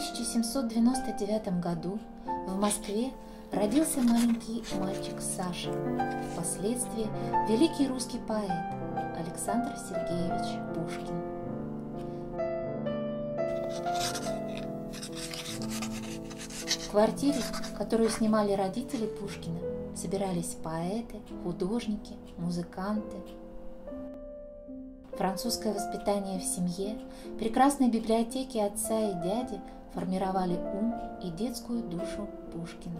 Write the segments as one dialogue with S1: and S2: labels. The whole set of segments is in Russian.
S1: 1799 году в Москве родился маленький мальчик Саша, впоследствии великий русский поэт Александр Сергеевич Пушкин. В квартире, которую снимали родители Пушкина, собирались поэты, художники, музыканты. Французское воспитание в семье, прекрасные библиотеки отца и дяди формировали ум и детскую душу Пушкина.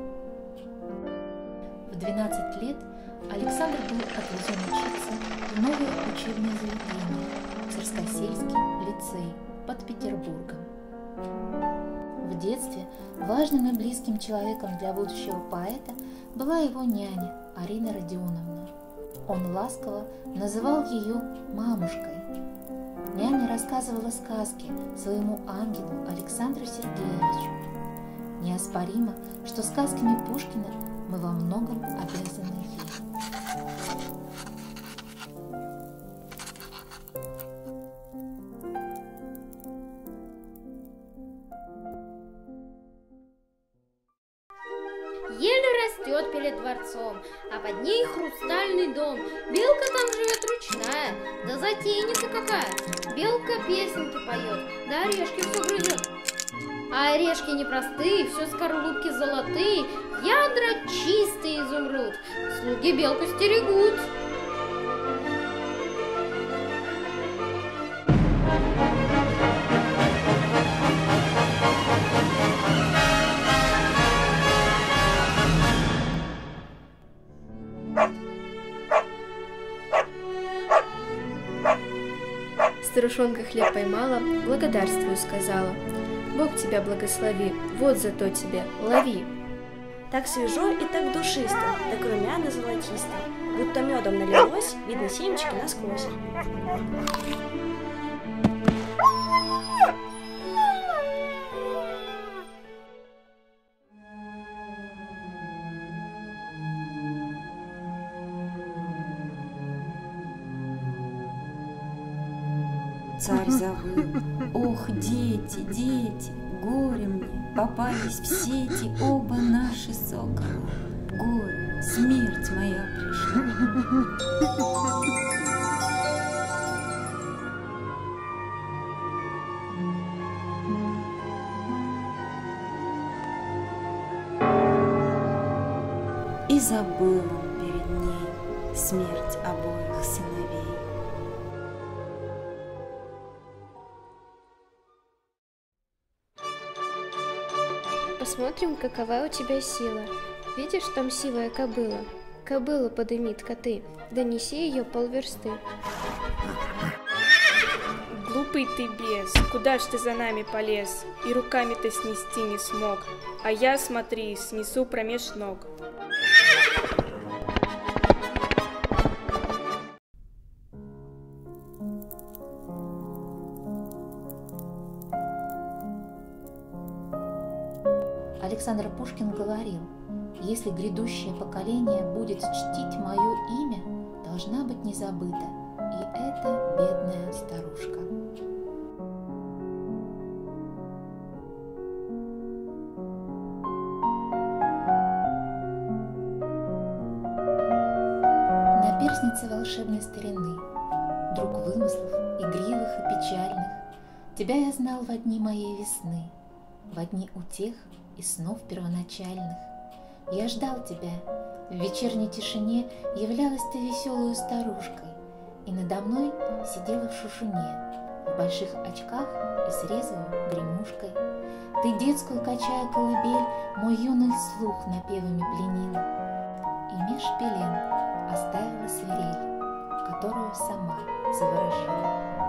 S1: В 12 лет Александр был отвезен учиться в новое учебное заведение – Царскосельский лицей под Петербургом. В детстве важным и близким человеком для будущего поэта была его няня Арина Родионовна. Он ласково называл ее «мамушкой». Няня рассказывала сказки своему ангелу Александру Сергеевичу. Неоспоримо, что сказками Пушкина мы во многом обязаны ей.
S2: Ель растет перед дворцом, а под ней хрустальный дом. Белка там живет ручная, да затейница какая. Белка песенки поет, да орешки все грызет. А орешки непростые, все скорлупки золотые, ядра чистый изумруд. Слуги белку стерегут.
S3: Старушонка хлеб поймала, благодарствую сказала. Бог тебя благослови, вот зато тебе, лови.
S4: Так свежо и так душисто, так румяно золотисто, будто медом налилось, видно семечки насквозь.
S5: Царь завыл: ох, дети, дети, горе мне, попались в сети оба наши сокола. Горе, смерть моя пришла. И забыл он перед ней смерть обоих сыновей.
S3: Посмотрим, какова у тебя сила. Видишь, там сивая кобыла. Кобыла подымит коты, донеси ее полверсты.
S6: Глупый ты бес, куда ж ты за нами полез? И руками-то снести не смог. А я, смотри, снесу промеж ног.
S1: Александр Пушкин говорил: если грядущее поколение будет чтить мое имя, должна быть не забыта и эта бедная старушка. Наперсница волшебной старины, друг вымыслов, игривых и печальных, тебя я знал во дни моей весны, во дни утех и снов первоначальных. Я ждал тебя, в вечерней тишине являлась ты веселую старушкой, и надо мной сидела в шушуне, в больших очках и с резвой гремушкой. Ты детскую, качая колыбель, мой юный слух напевами пленила, и меж пелен оставила свирель, которую сама заворожила.